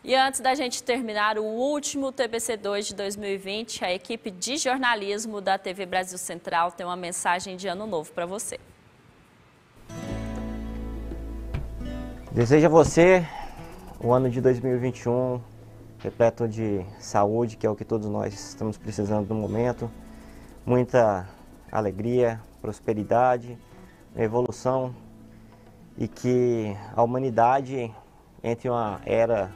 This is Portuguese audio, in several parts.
E antes da gente terminar o último TBC2 de 2020, a equipe de jornalismo da TV Brasil Central tem uma mensagem de ano novo para você. Desejo a você o ano de 2021 repleto de saúde, que é o que todos nós estamos precisando no momento. Muita alegria, prosperidade, evolução e que a humanidade entre uma era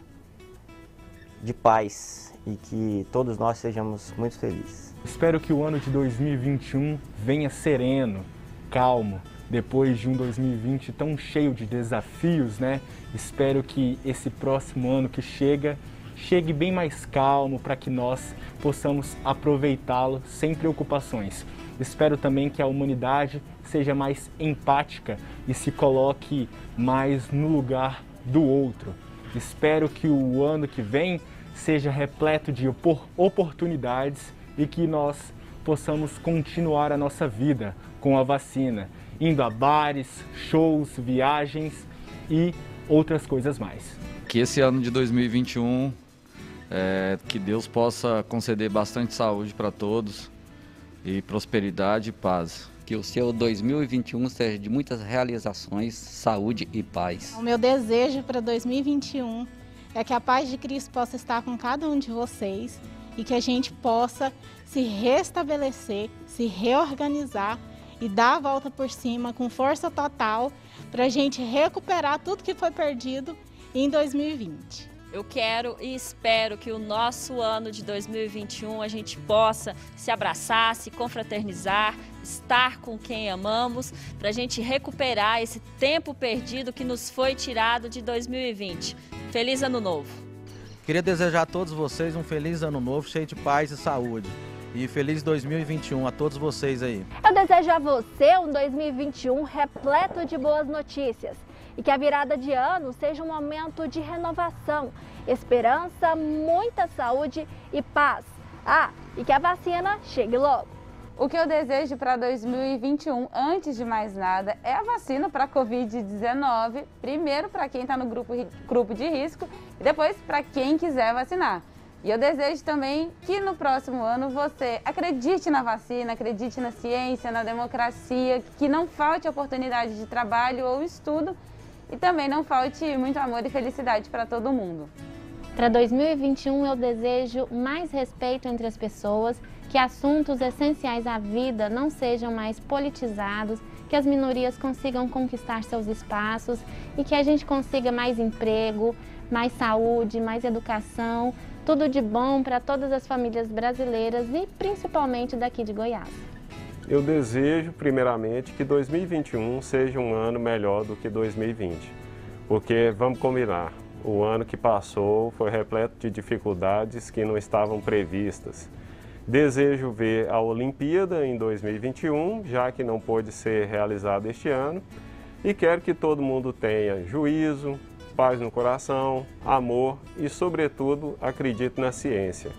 de paz e que todos nós sejamos muito felizes. Espero que o ano de 2021 venha sereno, calmo, depois de um 2020 tão cheio de desafios, né? Espero que esse próximo ano que chegue bem mais calmo para que nós possamos aproveitá-lo sem preocupações. Espero também que a humanidade seja mais empática e se coloque mais no lugar do outro. Espero que o ano que vem seja repleto de oportunidades e que nós possamos continuar a nossa vida com a vacina, indo a bares, shows, viagens e outras coisas mais. Que esse ano de 2021, que Deus possa conceder bastante saúde para todos e prosperidade e paz. Que o seu 2021 seja de muitas realizações, saúde e paz. O meu desejo para 2021 é que a paz de Cristo possa estar com cada um de vocês e que a gente possa se restabelecer, se reorganizar e dar a volta por cima com força total para a gente recuperar tudo que foi perdido em 2020. Eu quero e espero que o nosso ano de 2021 a gente possa se abraçar, se confraternizar, estar com quem amamos, para a gente recuperar esse tempo perdido que nos foi tirado de 2020. Feliz Ano Novo! Queria desejar a todos vocês um feliz Ano Novo, cheio de paz e saúde. E feliz 2021 a todos vocês aí. Eu desejo a você um 2021 repleto de boas notícias. E que a virada de ano seja um momento de renovação, esperança, muita saúde e paz. E que a vacina chegue logo. O que eu desejo para 2021, antes de mais nada, é a vacina para a Covid-19. Primeiro para quem está no grupo de risco e depois para quem quiser vacinar. E eu desejo também que no próximo ano você acredite na vacina, acredite na ciência, na democracia, que não falte oportunidade de trabalho ou estudo. E também não falte muito amor e felicidade para todo mundo. Para 2021 eu desejo mais respeito entre as pessoas, que assuntos essenciais à vida não sejam mais politizados, que as minorias consigam conquistar seus espaços e que a gente consiga mais emprego, mais saúde, mais educação, tudo de bom para todas as famílias brasileiras e principalmente daqui de Goiás. Eu desejo, primeiramente, que 2021 seja um ano melhor do que 2020, porque, vamos combinar, o ano que passou foi repleto de dificuldades que não estavam previstas. Desejo ver a Olimpíada em 2021, já que não pôde ser realizada este ano, e quero que todo mundo tenha juízo, paz no coração, amor e, sobretudo, acredite na ciência.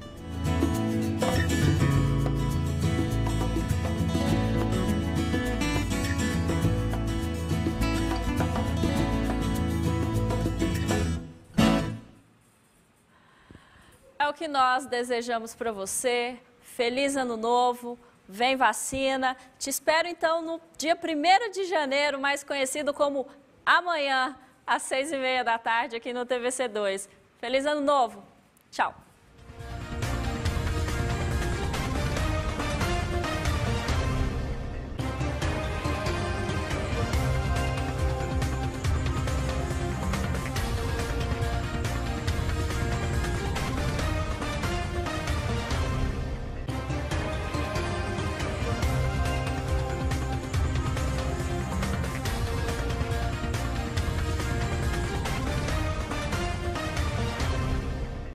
É o que nós desejamos para você. Feliz Ano Novo, vem vacina. Te espero então no dia 1º de janeiro, mais conhecido como amanhã, às 6h30 da tarde, aqui no TVC2. Feliz Ano Novo. Tchau.